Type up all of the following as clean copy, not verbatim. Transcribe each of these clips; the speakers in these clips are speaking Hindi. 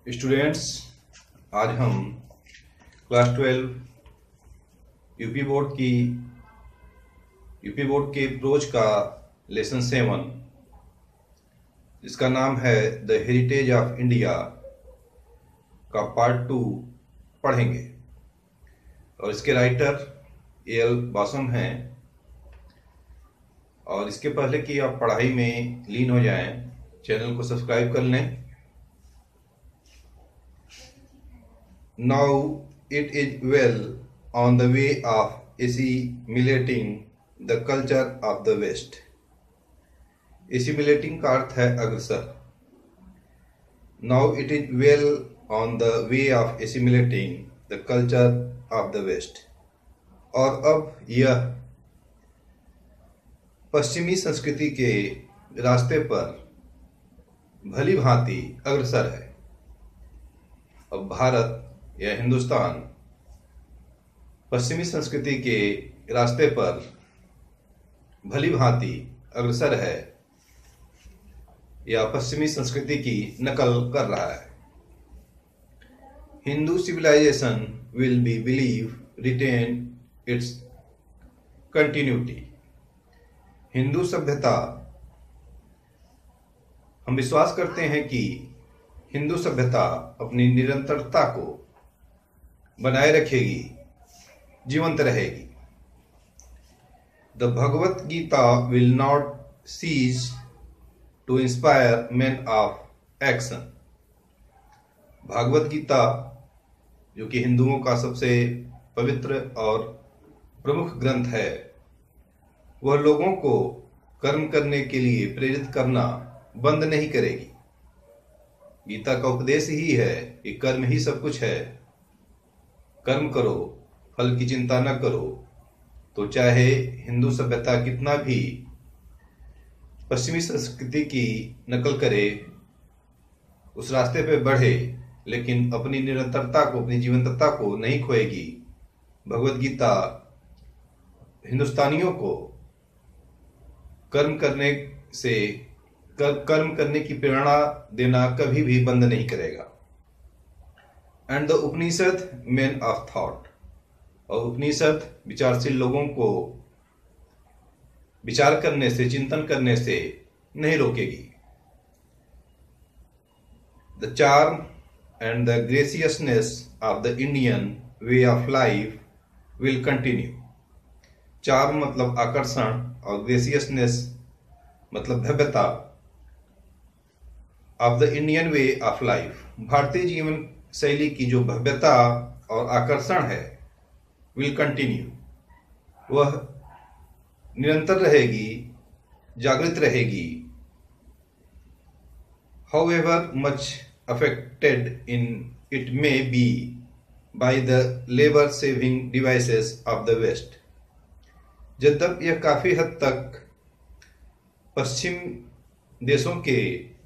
स्टूडेंट्स, आज हम क्लास 12 यूपी बोर्ड के प्रोज का लेसन 7 जिसका नाम है द हेरिटेज ऑफ इंडिया का पार्ट 2 पढ़ेंगे। और इसके राइटर एल बासम हैं। और इसके पहले कि आप पढ़ाई में लीन हो जाएं, चैनल को सब्सक्राइब कर लें। Now it is well on the way of assimilating the culture of the West. Assimilating का अर्थ है अग्रसर। Now it is well on the way of assimilating the culture of the West. और अब यह पश्चिमी संस्कृति के रास्ते पर भली भांति अग्रसर है। अब भारत या हिंदुस्तान पश्चिमी संस्कृति के रास्ते पर भली भांति अग्रसर है या पश्चिमी संस्कृति की नकल कर रहा है। Hindu civilisation will be believe retain its continuity. हिंदू सभ्यता, हम विश्वास करते हैं कि हिंदू सभ्यता अपनी निरंतरता को बनाए रखेगी, जीवंत रहेगी। The Bhagavad Gita will not cease to inspire men of action. Bhagavad Gita, जो कि हिंदुओं का सबसे पवित्र और प्रमुख ग्रंथ है, वह लोगों को कर्म करने के लिए प्रेरित करना बंद नहीं करेगी। गीता का उपदेश ही है कि कर्म ही सब कुछ है। कर्म करो, फल की चिंता न करो। तो चाहे हिंदू सभ्यता कितना भी पश्चिमी संस्कृति की नकल करे, उस रास्ते पे बढ़े, लेकिन अपनी निरंतरता को, अपनी जीवंतता को नहीं खोएगी। भगवत गीता हिंदुस्तानियों को कर्म करने की प्रेरणा देना कभी भी बंद नहीं करेगा। And the Upanishad men of thought, और उपनिषद विचारशील लोगों को विचार करने से, चिंतन करने से नहीं रोकेगी। The charm and the graciousness of the Indian way of life will continue. Charm मतलब आकर्षण और ग्रेसियसनेस मतलब भव्यता of the Indian way of life, भारतीय जीवन शैली की जो भव्यता और आकर्षण है, विल कंटिन्यू, वह निरंतर रहेगी, जागृत रहेगी। However much affected in it may be by the labour saving devices of the west. यद्यपि यह काफी हद तक पश्चिम देशों के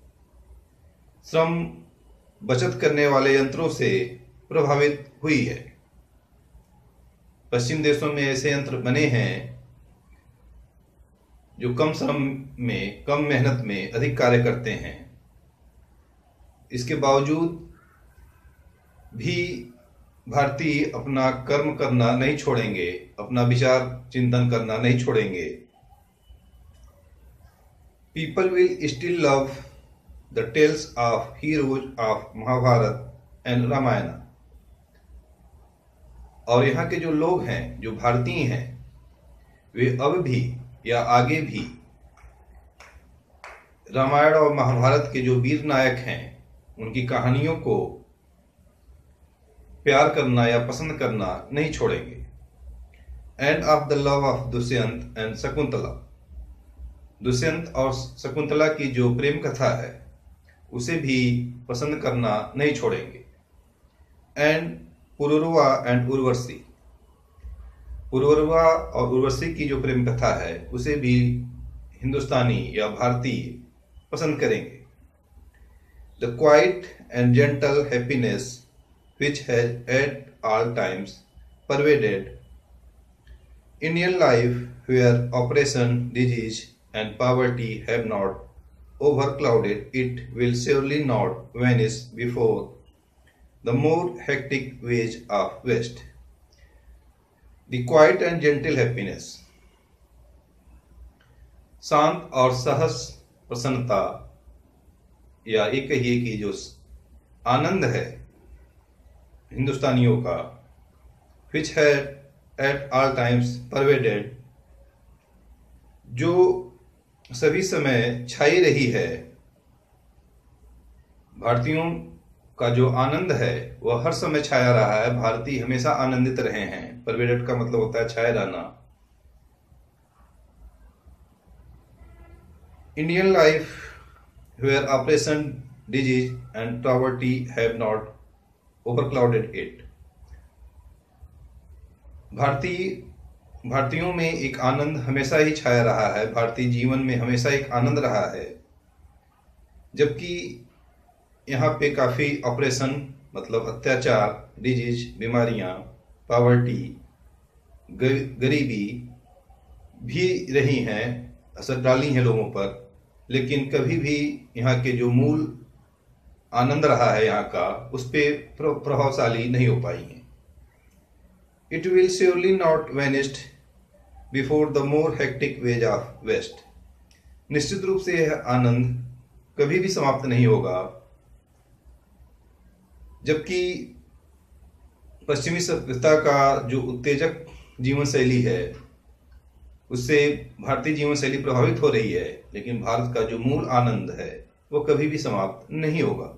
श्रम बचत करने वाले यंत्रों से प्रभावित हुई है। पश्चिम देशों में ऐसे यंत्र बने हैं जो कम श्रम में, कम मेहनत में अधिक कार्य करते हैं। इसके बावजूद भी भारतीय अपना कर्म करना नहीं छोड़ेंगे, अपना विचार चिंतन करना नहीं छोड़ेंगे। People will still love the tales of heroes of Mahabharat and ramayana। और यहाँ के जो लोग हैं, जो भारतीय हैं, वे अब भी या आगे भी रामायण और महाभारत के जो वीर नायक हैं, उनकी कहानियों को प्यार करना या पसंद करना नहीं छोड़ेंगे। And of the love of Dushyant and Shakuntala. Dushyant और शकुंतला की जो प्रेम कथा है, उसे भी पसंद करना नहीं छोड़ेंगे। And Pururava and Urvashi. पुरुरवा और उर्वशी की जो प्रेम कथा है, उसे भी हिंदुस्तानी या भारतीय पसंद करेंगे। The quiet and gentle happiness which has at all times pervaded Indian life where operation, disease and poverty have not overclouded, it will surely not vanish before the more hectic ways of West. The quiet and gentle happiness. शांत और सहज प्रसन्नता, या एक कहिए कि जो आनंद है हिंदुस्तानियों का, which had at all times pervaded, जो सभी समय छाई रही है। भारतीयों का जो आनंद है वह हर समय छाया रहा है। भारतीय हमेशा आनंदित रहे हैं। परवेडेड का मतलब होता है छाया रहना। Indian life where oppression, disease and poverty have not overclouded it. भारतीयों में एक आनंद हमेशा ही छाया रहा है। भारतीय जीवन में हमेशा एक आनंद रहा है, जबकि यहाँ पे काफ़ी ऑपरेशन मतलब अत्याचार, डिजीज, बीमारियाँ, पावर्टी, गरीबी भी रही हैं, असर डाली हैं लोगों पर, लेकिन कभी भी यहाँ के जो मूल आनंद रहा है यहाँ का, उस पर प्रभावशाली नहीं हो पाई हैं। It will surely not vanish before the more hectic ways of West. निश्चित रूप से यह आनंद कभी भी समाप्त नहीं होगा, जबकि पश्चिमी सभ्यता का जो उत्तेजक जीवन शैली है उससे भारतीय जीवन शैली प्रभावित हो रही है, लेकिन भारत का जो मूल आनंद है वो कभी भी समाप्त नहीं होगा।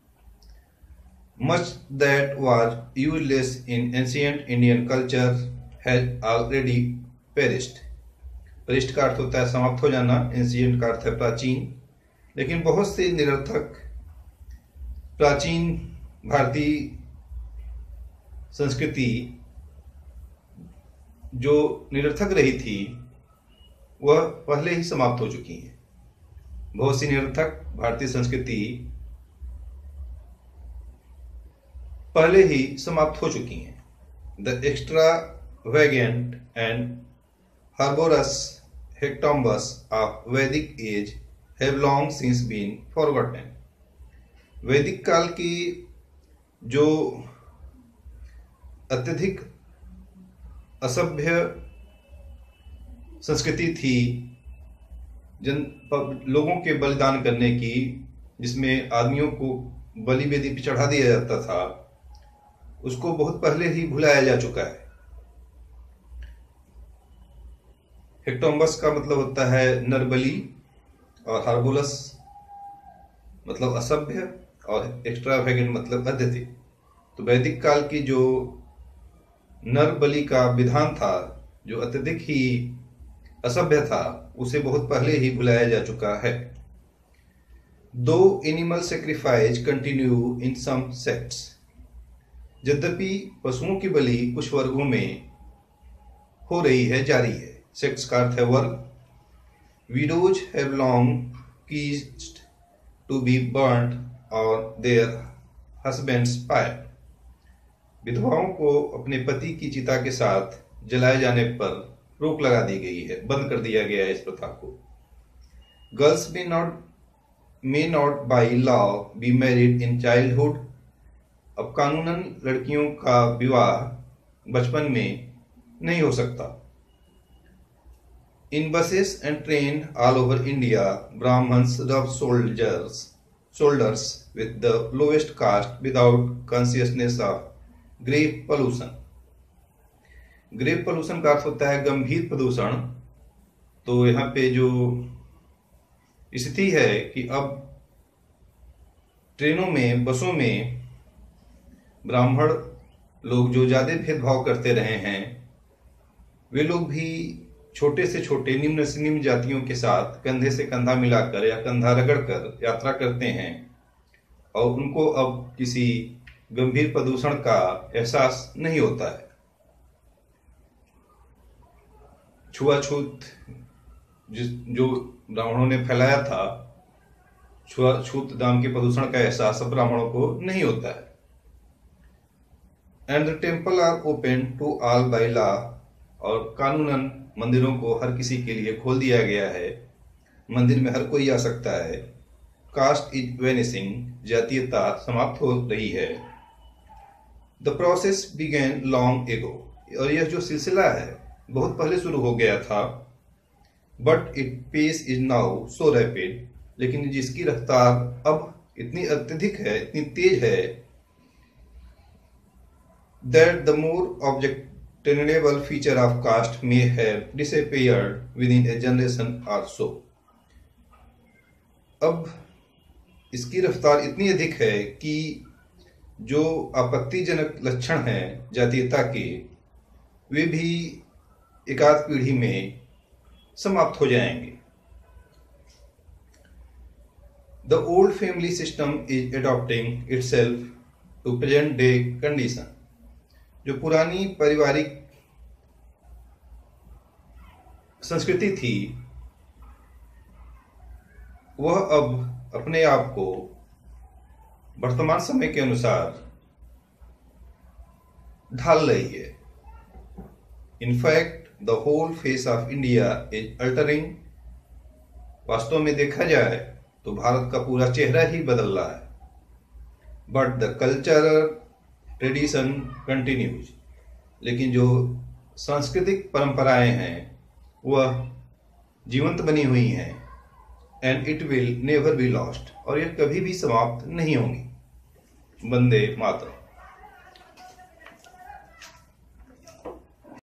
Much that was useless in ancient Indian culture has already perished. perished का अर्थ होता है समाप्त हो जाना, ancient का अर्थ है प्राचीन, लेकिन बहुत से निरर्थक प्राचीन भारतीय संस्कृति जो निरर्थक रही थी वह पहले ही समाप्त हो चुकी है। बहुत सी निरर्थक भारतीय संस्कृति पहले ही समाप्त हो चुकी हैं। The extravagant and barbarous hectombs of Vedic age have long since been forgotten. वैदिक काल की जो अत्यधिक असभ्य संस्कृति थी, लोगों के बलिदान करने की, जिसमें आदमियों को बलि वेदी पर चढ़ा दिया जाता था, उसको बहुत पहले ही भुलाया जा चुका है। हेक्टोम्बस का मतलब होता है नरबली, और हार्बुलस मतलब असभ्य, और एक्स्ट्रावेगेंट मतलब अत्यधिक। तो वैदिक काल की जो नरबली का विधान था, जो अत्यधिक ही असभ्य था, उसे बहुत पहले ही भुलाया जा चुका है। Though animal sacrifice continue in some sects. यद्यपि पशुओं की बलि कुछ वर्गों में हो रही है, जारी है। सेक्ट्स का अर्थ है वर्ग। Widows have long ceased to be burned और देयर हस्बैंड्स फायर। विधवाओं को अपने पति की चिता के साथ जलाए जाने पर रोक लगा दी गई है, बंद कर दिया गया है इस प्रथा को। Girls may not by law be married in childhood. अब कानूनन लड़कियों का विवाह बचपन में नहीं हो सकता। In buses and train all over India, Brahmins rub shoulders with the lowest caste without consciousness of grave pollution. Grave pollution का अर्थ होता है गंभीर प्रदूषण। तो यहाँ पे जो स्थिति है कि अब ट्रेनों में, बसों में ब्राह्मण लोग जो ज्यादा भेदभाव करते रहे हैं, वे लोग भी छोटे से छोटे, निम्न से निम्न जातियों के साथ कंधे से कंधा मिलाकर या कंधा रगड़कर यात्रा करते हैं, और उनको अब किसी गंभीर प्रदूषण का एहसास नहीं होता है। छुआछूत जो ब्राह्मणों ने फैलाया था, छुआछूत नाम के प्रदूषण का एहसास अब ब्राह्मणों को नहीं होता है। And the temple are open to all by law. और कानूनन मंदिरों को हर किसी के लिए खोल दिया गया है। मंदिर में हर कोई आ सकता है। Caste is vanishing. जातीयता समाप्त हो रही है। The process begin long ago, और यह जो सिलसिला है बहुत पहले शुरू हो गया था। But it pace is now so rapid, लेकिन जिसकी रफ्तार अब इतनी अत्यधिक है, इतनी तेज है, that the more objectionable feature of caste may have disappeared within a generation or so। अब इसकी रफ्तार इतनी अधिक है कि जो आपत्तिजनक लक्षण हैं जातीयता के, वे भी एकाध पीढ़ी में समाप्त हो जाएंगे। The old family system is adopting itself to present day condition। जो पुरानी पारिवारिक संस्कृति थी वह अब अपने आप को वर्तमान समय के अनुसार ढाल रही है। In fact, the whole face of India is altering। वास्तव में देखा जाए तो भारत का पूरा चेहरा ही बदल रहा है। But the cultural tradition continues, लेकिन जो सांस्कृतिक परंपराएं हैं वह जीवंत बनी हुई हैं। And it will never be lost, और यह कभी भी समाप्त नहीं होंगी। वंदे मातरम।